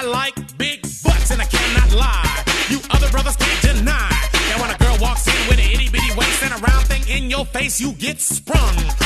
I like big butts and I cannot lie. You other brothers can't deny that when a girl walks in with an itty bitty waist and a round thing in your face, you get sprung.